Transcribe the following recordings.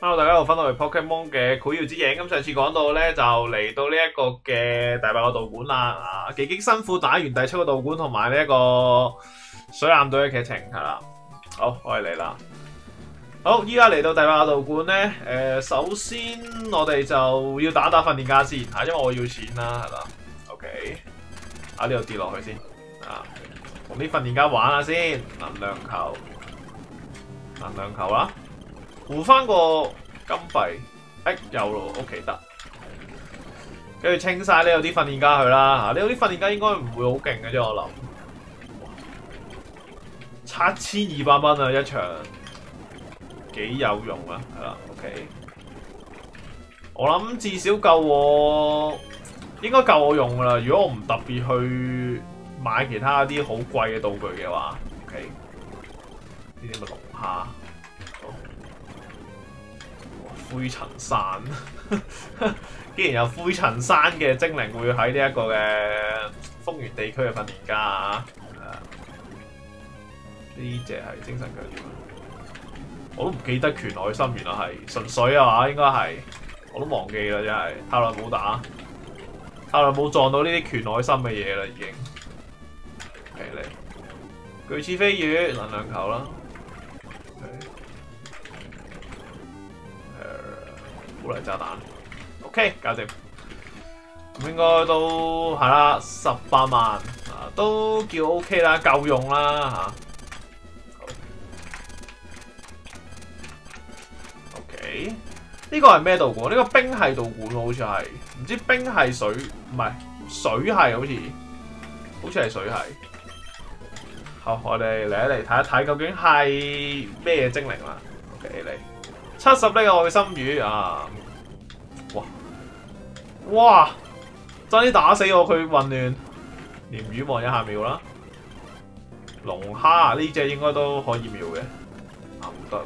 Hello，大家好，翻到嚟 Pokemon 嘅繪耀之影。咁上次講到咧，就嚟到呢一個嘅第8個道館啦。幾經辛苦打完第7個道館，同埋呢一個水艦隊嘅劇情係啦。好，我哋嚟啦。好，依家嚟到第8個道館咧。首先我哋就要打訓練家先嚇，因為我要錢啦，係啦。OK， 呢度跌落去先啊，同啲訓練家玩下先。能量球，能量球啦。換翻個金幣，有咯 ，OK 得。跟住清晒呢度啲訓練家去啦，呢度啲訓練家應該唔會好勁嘅啫，我諗。7200蚊啊一場，幾有用啊，係啦 ，OK。我諗至少夠我，應該夠我用噶啦。如果我唔特別去買其他啲好貴嘅道具嘅話 ，OK。呢啲咪龍蝦。灰塵山，竟然有灰塵山嘅精靈會喺呢一個嘅豐原地區嘅訓練家啊！呢隻係精神強點，我都唔記得拳內心原來係純粹啊嘛，應該係我都忘記啦，真係太耐冇打，太耐冇撞到呢啲拳內心嘅嘢啦，已經。OK 嚟，巨翅飛魚能量球啦。鼓勵炸彈 ，OK， 搞掂。咁應該都係啦，18萬都叫 OK 啦，夠用啦嚇。OK， 呢個係咩道館？呢個冰系道館喎，好似係，唔知冰係水，唔係水系，好似係水系。好，我哋嚟一嚟睇一睇，究竟係咩精靈啦 ？OK， 嚟。70呢個愛心魚啊！哇！真啲打死我，佢混亂，連魚望一下秒啦。龍蝦呢隻應該都可以秒嘅，唔得。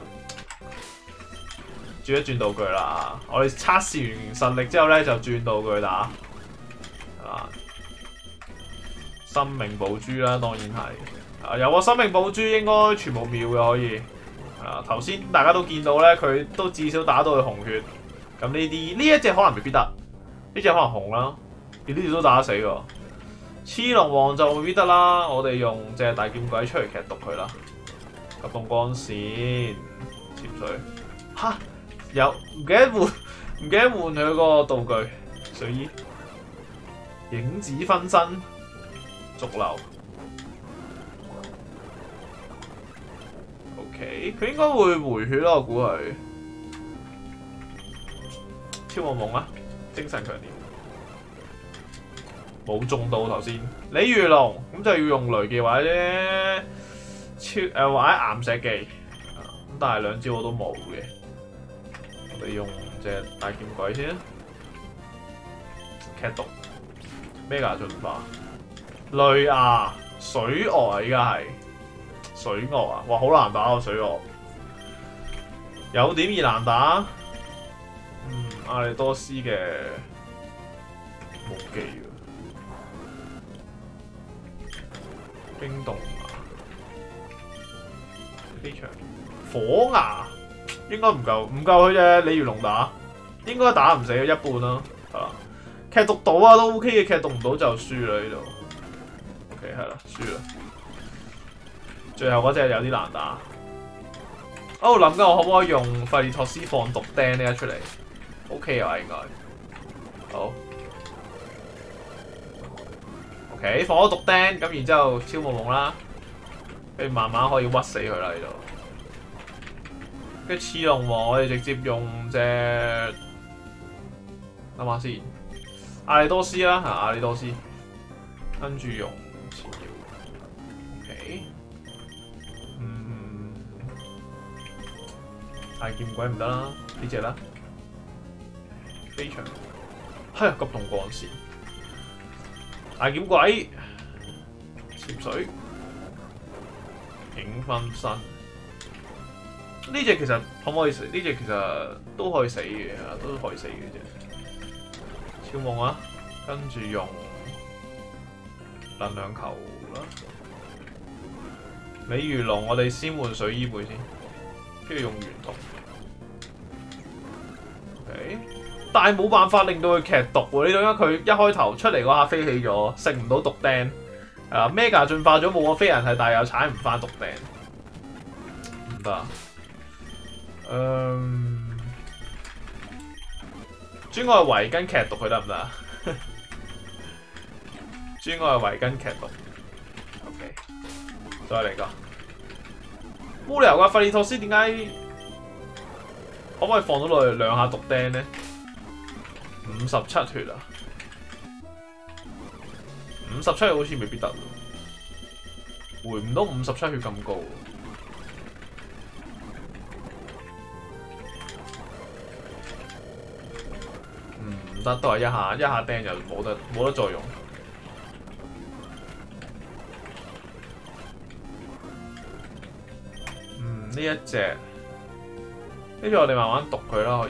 轉一轉道具啦，我哋測試完實力之後咧，就轉道具打。啊！生命寶珠啦，當然係。有個生命寶珠應該全部秒嘅可以。頭先大家都見到咧，佢都至少打到佢紅血。咁呢一隻可能未必得，呢隻可能紅啦。而呢隻都打得死喎。黐龍王就未必得啦。我哋用隻大劍鬼出嚟劇毒佢啦。急凍光線潛水嚇有唔記得換佢個道具水衣影子分身逐流。佢應該會回血咯，我估佢。超夢夢啊，精神強點，冇中到頭先。鯉魚龍咁就要用雷技或者或者岩石技，咁但係兩招我都冇嘅。我哋用隻大劍鬼先，劇毒咩㗎進化？雷牙水鱷啊，依家係。水鱷啊！哇，好難打啊！水鱷有點易難打。阿里多斯嘅木技喎，冰凍牙、飛翔、火牙應該唔夠佢啫。鯉魚龍打應該打唔死，一半啦。係啦，劇毒到啊都 OK 嘅，劇毒唔到就輸啦呢度。OK 係啦，輸啦。最後嗰隻有啲難打。我諗緊我可唔可以用費利托斯放毒釘呢一出嚟 ？OK 啊，應該。好。OK， 放咗毒釘，咁然之後超夢夢啦，跟住慢慢可以屈死佢啦呢度。跟住刺龍王，我哋直接用隻諗下先，阿里多斯啦，阿里多斯，跟住用。大劍鬼唔得啦，呢隻啦，飛翔，係急凍光線，大劍鬼，潛水，影分身，呢隻其實可唔可以死？呢隻其實都可以死嘅，都可以死嘅啫。超夢啊，跟住用能量球啦，鯉魚龍我哋先換水衣背先。跟住用圓筒 OK， 但係冇辦法令到佢劇毒喎。你諗下佢一開頭出嚟嗰下飛起咗，食唔到毒釘。Mega 進化咗冇個飛人係，但係又踩唔翻毒釘，唔得啊！專愛圍巾劇毒佢得唔得啊？專愛圍巾劇毒 ，OK， 再嚟個冇理由㗎，費利托斯點解可唔可以放到落去2下毒釘呢？57血啊！57血好似未必得，回唔到57血咁高。唔得，都係一下釘就冇得再用。呢一隻，跟住我哋慢慢讀佢啦，可以。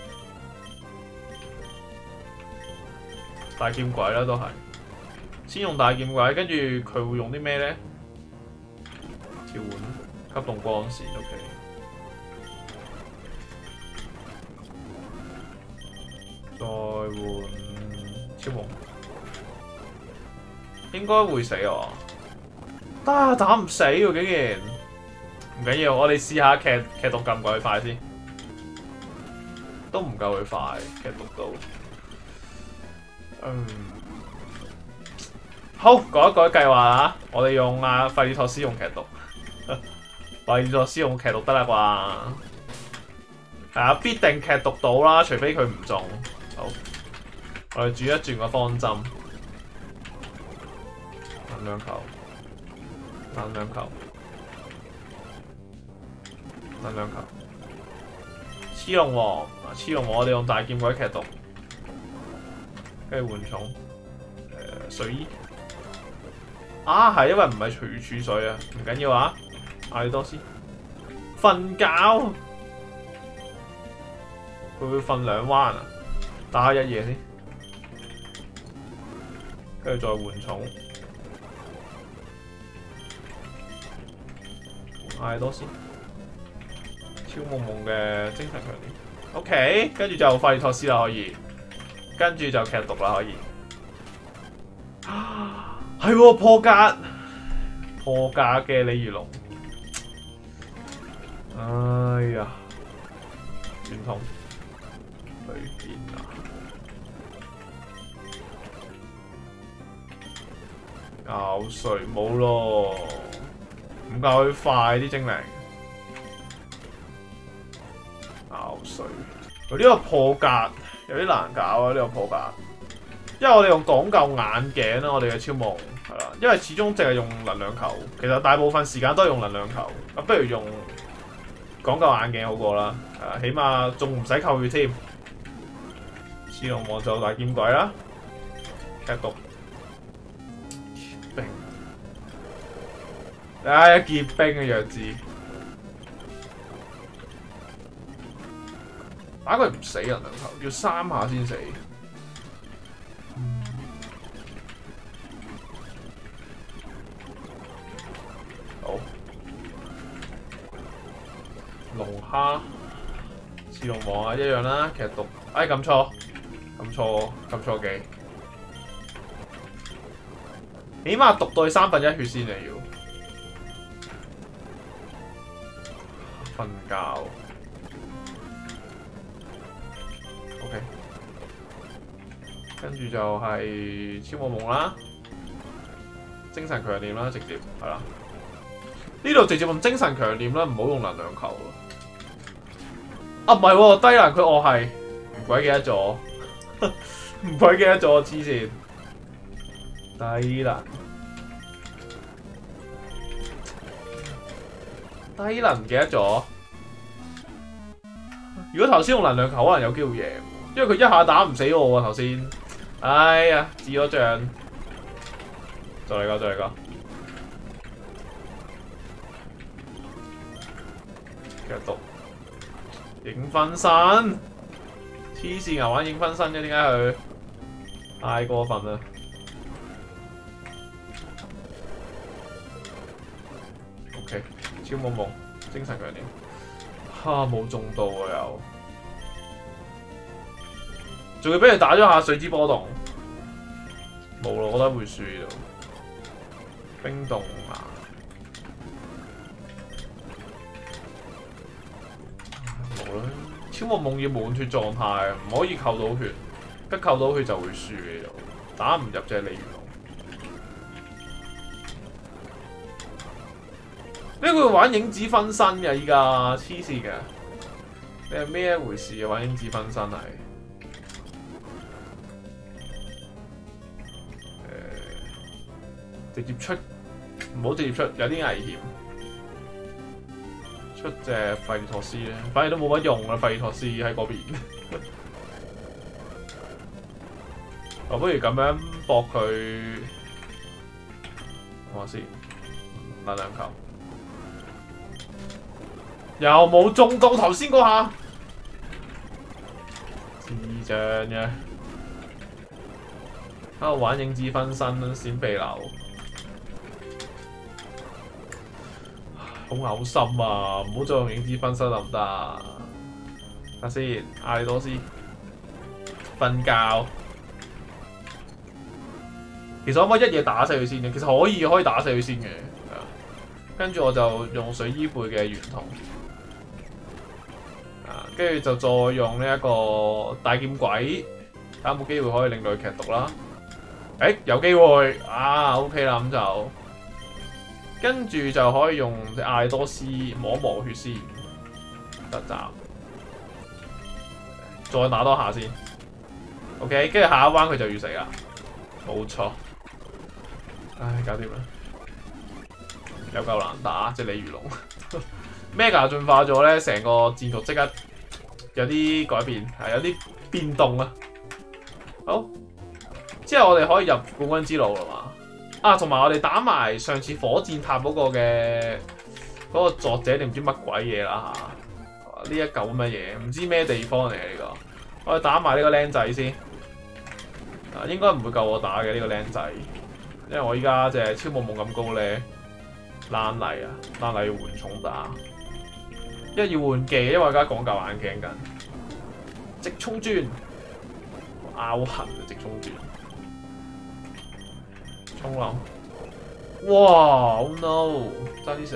大劍鬼啦，都係。先用大劍鬼，跟住佢會用啲咩咧？召喚吸動光線 ，OK。再換超夢，應該會死我。打唔死喎，竟然！唔緊要，我哋試下劇毒夠唔夠佢快先。都唔夠佢快，劇毒到。好，改一改計劃啊！我哋用費利托斯用劇毒，費利托斯用劇毒得啦啩？係啊，必定劇毒到啦，除非佢唔中。好，我哋轉一轉個方針，能量球，能量球，能量球，黐龍王，黐龍王，我哋用大劍鬼劇毒，跟住換寵，水衣。啊，係因為唔係隨處水啊，唔緊要啊。阿里多斯瞓覺，佢會瞓2彎啊，打一夜先，跟住再換寵。阿里多斯超夢夢嘅精神強點 ，OK， 跟住就費利托斯啦，可以，跟住就劇毒啦，可以。係喎，破格嘅李如龍，哎呀，傳統裏邊啊，咬碎冇咯，唔夠佢快啲精靈，咬碎，呢個破格有啲難搞啊，呢個破格。因為我哋用講究眼鏡啦，我哋嘅超夢係啦，因為始終淨係用能量球，其實大部分時間都係用能量球，不如用講究眼鏡好過啦，起碼仲唔使扣血添。刺龍王就大劍鬼啦，劇毒，冰，一結冰嘅弱智，打佢唔死能量球，要3下先死。龍蝦、刺龍王啊，一樣啦，劇毒。哎，撳錯機，起碼毒到1/3血先啊要。瞓覺。OK， 跟住就係超夢夢啦，精神強點啦，直接係啦。呢度直接用精神強點啦，唔好用能量球咯。啊，唔係喎，低能佢我係唔鬼記得咗，唔鬼記得咗，黐線。低能唔記得咗。如果頭先用能量球，可能有機會贏，因為佢一下打唔死我喎頭先。哎呀，止咗仗。再嚟個。劇毒。影分身，黐線牛玩影分身嘅，點解佢太過分啦 ？OK， 超夢夢，精神強點，冇中到啊又， 仲要俾佢打咗下水之波動，冇咯，我覺得會輸咯。冰凍啊！冇啦，超夢夢要滿血狀態，唔可以扣到血，一扣到血就會輸嘅，打唔入隻鯉魚龍。咩佢玩影子分身嘅依家黐線嘅，你係咩一回事啊？玩影子分身係直接出，唔好直接出，有啲危險。出隻費爾托斯咧，反而都冇乜用啦。費爾托斯喺嗰邊，我不如咁樣搏佢，我先打兩球。又冇中到頭先嗰下，智障嘅，喺度玩影子分身閃避流，好嘔心啊！唔好再用影子分身得唔得？睇先，阿里多斯瞓覺。其實可唔可以一嘢打死佢先嘅？其實可以打死佢先嘅。跟住我就用水伊貝嘅圓筒。跟住就再用呢一個大劍鬼，睇下有冇機會可以令到佢劇毒啦。有機會啊 ，OK 啦，咁就跟住就可以用隻艾多斯磨一磨血先，得閘，再打多下先。OK， 跟住下一彎佢就要死啦，冇錯。唉，搞掂啦，有夠難打，即係鯉魚龍。Mega 進化咗咧，成個戰局即刻有啲改變，係有啲變動啊！好，之後我哋可以入冠軍之路啦嘛。啊，同埋我哋打埋上次火箭塔嗰個嘅嗰個作者定唔知乜鬼嘢啦嚇。呢一嚿咁嘅嘢，唔知咩地方嚟嘅呢個。我哋打埋呢個僆仔先。啊，應該唔會夠我打嘅呢個僆仔，因為我依家隻超夢冇咁高咧。爛泥啊，爛泥要換重打。因為要換技，因為而家講究眼鏡緊。直衝磚，拗痕啊！直衝磚，衝浪，哇 ！Oh no， 爭啲死，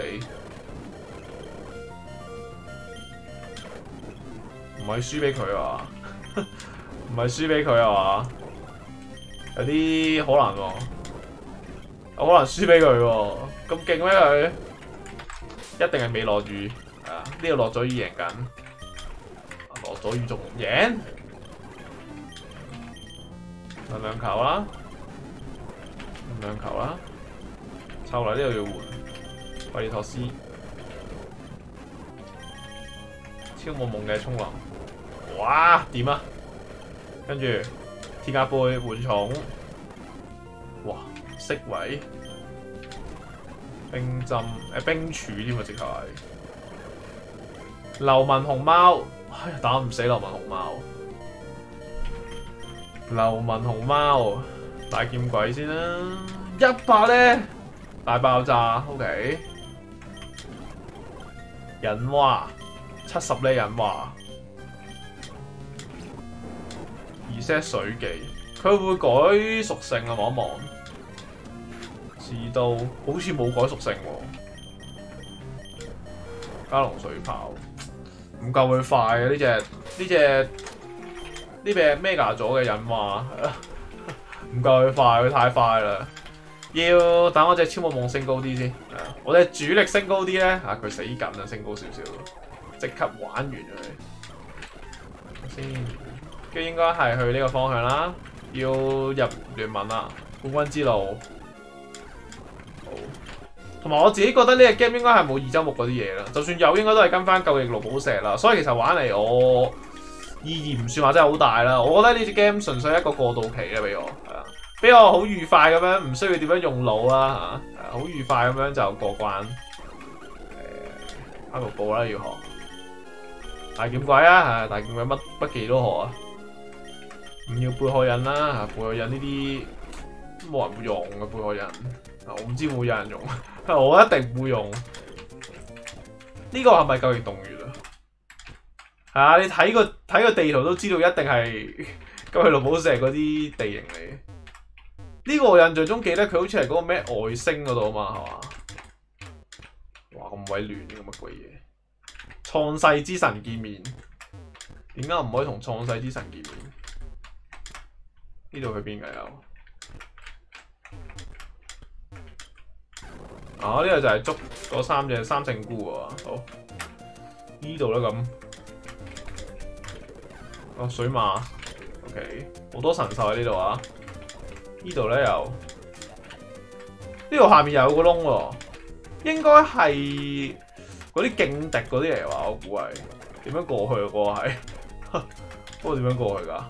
唔係輸俾佢啊！唔係輸俾佢啊嘛，有啲可能喎，可能輸俾佢喎，咁勁咩佢？一定係未落雨。呢度落咗雨贏緊，落咗雨仲唔贏？兩球啦，兩球啦，湊嚟呢度要換維爾托斯，超夢夢嘅衝浪，哇掂啊！跟住鐵甲貝換重，哇色位冰針冰柱添啊！直頭係。流紋熊貓，唉，打唔死流紋熊貓。流紋熊貓，大劍鬼先啦，100咧，大爆炸 ，OK。隱蛙70咧，隱蛙。reset 水技，佢會改屬性啊！望一望，遲到好似冇改屬性喎。加龍水炮。唔夠佢快嘅呢隻 Mega 咗嘅隱蛙，唔夠佢快，佢太快啦！要等我隻超夢夢升高啲先，我隻主力升高啲咧，佢死緊啦，升高少少，即刻玩完咗佢先。跟住應該係去呢個方向啦，要入聯盟啦，冠軍之路。好。同埋我自己覺得呢個 game 應該係冇二周目嗰啲嘢啦，就算有應該都係跟翻舊翼綠寶石啦，所以其實玩嚟我意義唔算話真係好大啦。我覺得呢隻 game 純粹係一個過渡期啦，俾我好愉快咁樣，唔需要點樣用腦啦嚇，好愉快咁樣就過關。開瀑布啦要學，大劍鬼啊，大劍鬼乜技都學啊，唔要貝殼印啦嚇，貝殼印呢啲冇人會用嘅貝殼印。我唔知會唔會有人用，我一定唔會用。呢個係咪究極洞穴啊？係啊，你睇個地圖都知道一定係咁佢綠寶石係嗰啲地形嚟嘅。呢個我印象中記得佢好似係嗰個咩外星嗰度啊嘛，係嘛？哇，咁鬼亂嘅乜鬼嘢？創世之神見面，點解唔可以同創世之神見面？呢度去邊㗎又？啊！呢個就係捉嗰三隻三聖菇喎。好，呢度啦咁。哦，水馬 ，OK， 好多神獸喺呢度啊！呢度咧又，呢度下面又有個窿喎，應該係嗰啲勁敵嗰啲嚟話，我估係點樣過去啊？嗰個係，嗰個點樣過去㗎？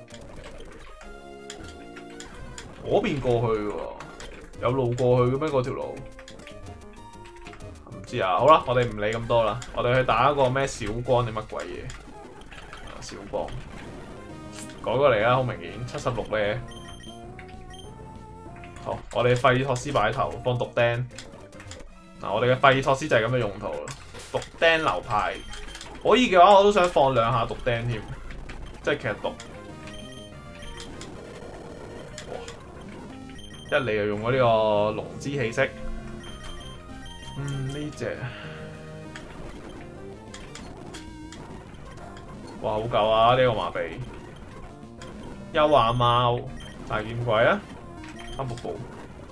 嗰邊過去喎，有路過去嘅咩？嗰條路？唔知啊，好啦，我哋唔理咁多啦，我哋去打一個咩小光定乜鬼嘢？小光改過嚟啦，好明顯76咧。好，我哋費托斯擺頭放毒釘。嗱，我哋嘅費托斯就係咁嘅用途啦。毒釘流派可以嘅話，我都想放2下毒釘添，即係劇毒。一嚟就用咗呢個龍之氣息。呢隻哇好舊啊！呢個麻痹優雅貓大劍鬼啊，三瀑布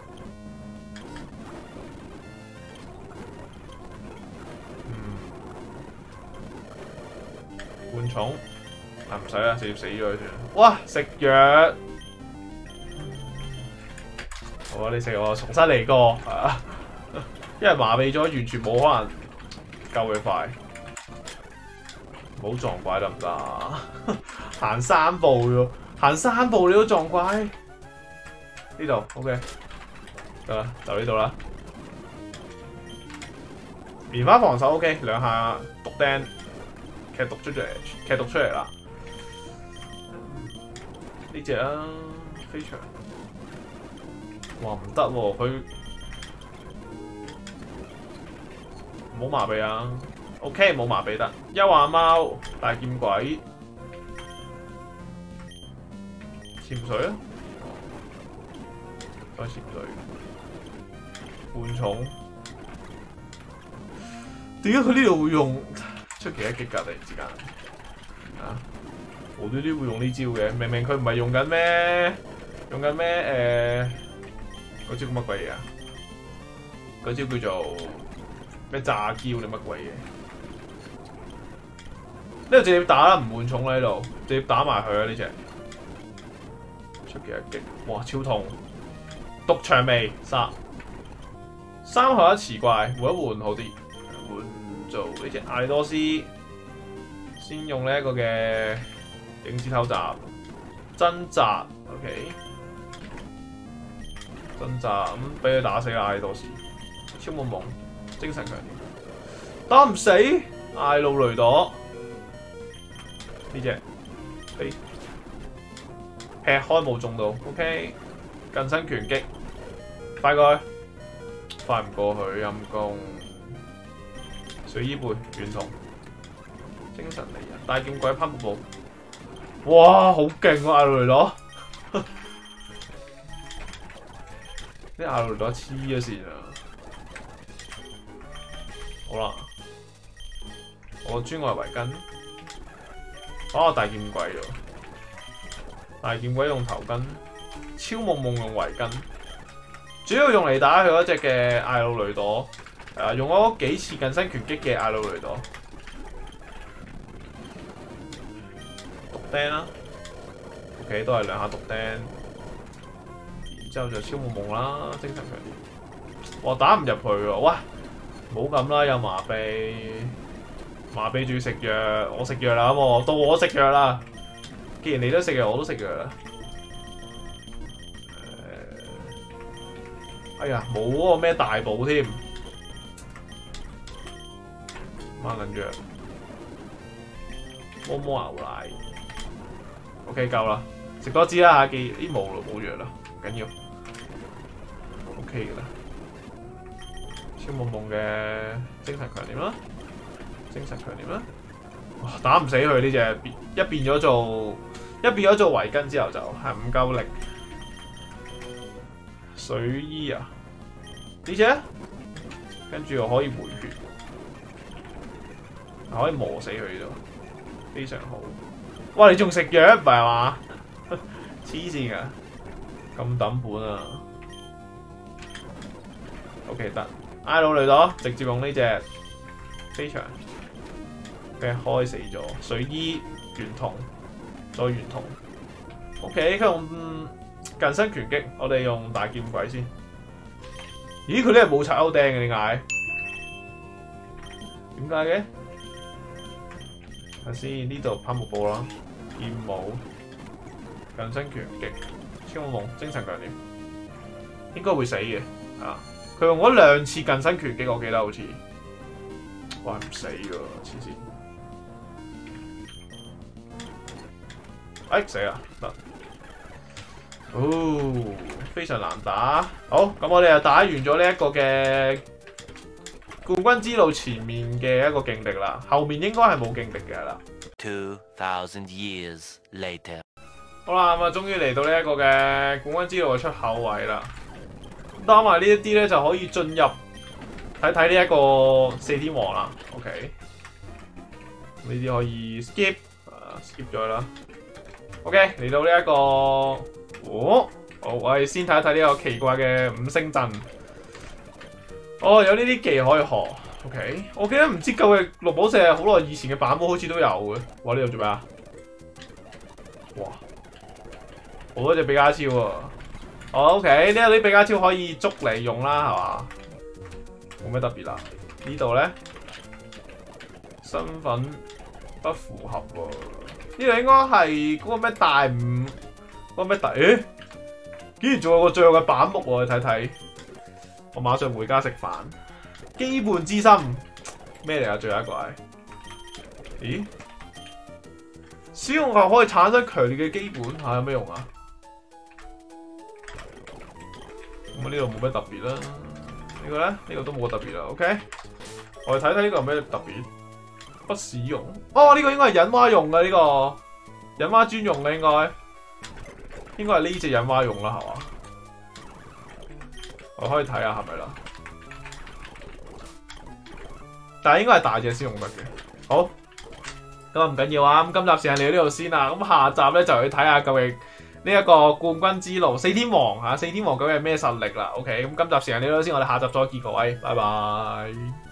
換寵啊，唔使啦，直接死咗佢算。哇！食藥好啊！你食我重新嚟過啊！因為麻痹咗，完全冇可能救佢快。唔好撞怪得唔得啊？行3步喎，行3步你都撞怪。呢度 OK， 得啦，就呢度啦。棉花防守 OK， 2下毒釘，劇毒出嚟啦。呢隻啊，飛翔。哇唔得喎，佢唔好麻痹啊 ！OK， 冇麻痹得。優雅貓大劍鬼潛水啊！再潛水換寵。點解佢呢度會用出奇一擊㗎？突然之間啊，無端端會用呢招嘅，明明佢唔係用緊咩？用緊咩？嗰招乜鬼嘢啊？嗰招叫做咩炸嬌定乜鬼嘢？呢度直接打啦，唔換寵啦呢度，直接打埋佢啊！呢隻出奇一擊，哇超痛！毒薔薇殺3後一詞怪，換一換好啲，換做呢隻艾利多斯，先用呢一個嘅影子偷襲掙扎 ，OK。掙扎咁俾佢打死啦！艾利多斯超夢夢精神強點打唔死艾路雷朵呢隻飛劈開冇中到 ，OK 近身拳擊快過去，快唔過去陰公水衣背圓筒精神離人大劍鬼攀瀑布，哇好勁喎艾路雷朵！啲艾路雷朵黐咗線啊！好啦，我專外圍巾，哦大劍鬼喎，大劍鬼用頭巾，超夢夢用圍巾，主要用嚟打佢嗰隻嘅艾路雷朵，用咗幾次近身拳擊嘅艾路雷朵，毒釘啦 ，OK 都係2下毒釘。之後就超夢夢啦，精神強點，哇打唔入去喎，哇冇咁啦，有麻痹，麻痹仲要食藥，我食藥啦咁到我食藥啦，既然你都食藥，我都食藥啦。哎呀冇嗰個咩大寶添，孖緊藥，摸摸牛奶 ，OK 夠啦，食多支啦嚇，記啲冇藥啦。唔緊要 ，OK 嘅啦。超夢夢嘅精神強點啦，精神強點啦。哇，打唔死佢呢隻，一變咗做一變咗做圍巾之後就係唔夠力。水衣啊，呢隻，跟住又可以回血，可以磨死佢都非常好。哇！你仲食藥唔係嘛？黐線㗎，咁抌本啊 ！OK 得，挨佬嚟到，直接用呢隻飛翔，俾開死咗。水衣圓筒，再圓筒。OK， 佢用近身拳擊，我哋用大劍鬼先。咦？佢呢係冇拆歐釘嘅，點解？點解嘅？睇先，呢度攀木步啦，劍舞、近身拳擊、超夢、精神強點，應該會死嘅。啊！佢用咗2次近身拳擊，我記得好似。哇！唔死㗎，黐線！哎，死啦！得。哦，非常難打。好，咁我哋就打完咗呢一個嘅冠軍之路前面嘅一個勁敵啦，後面應該係冇勁敵嘅啦。 2000 years later。 好啦，咁啊，終於嚟到呢一個嘅冠軍之路嘅出口位啦。打埋呢一啲咧，就可以進入睇睇呢一個四天王啦。OK， 呢啲可以 skip 咗啦。OK， 嚟到呢一個。哦，好，我哋先睇一睇呢個奇怪嘅5星陣。哦，有呢啲技可以學。OK， 我記得唔知舊嘅綠寶石好耐以前嘅版本好似都有嘅。哇，呢度做咩啊？哇，好多隻比卡超喎。哦 ，OK， 呢度啲比卡超可以捉嚟用啦，係嘛？冇咩特別啦。呢度咧，身份不符合喎。呢度應該係嗰個咩大5。嗰咩突？咦？竟然仲有個最後嘅板木喎！你睇睇，我馬上回家食飯。羈絆之心咩嚟啊？最後一個係？咦？使用後可以產生強烈嘅羈絆嚇，有咩用啊？咁呢度冇咩特別啦。呢個咧，呢個都冇特別啦。OK， 我哋睇睇呢個有咩特別？不使用。哦，呢個應該係隱蛙用嘅呢個，隱蛙專用嘅應該。應該係呢隻隱蛙用啦，係嘛？我可以睇下係咪啦。但係應該係大隻先用得嘅。好，咁啊唔緊要啊。咁今集時間嚟到呢度先啦。咁下集咧就去睇下究竟呢一個冠軍之路四天王嚇，四天王究竟係咩實力啦？OK， 咁今集時間嚟到先，我哋下集再見各位，拜拜。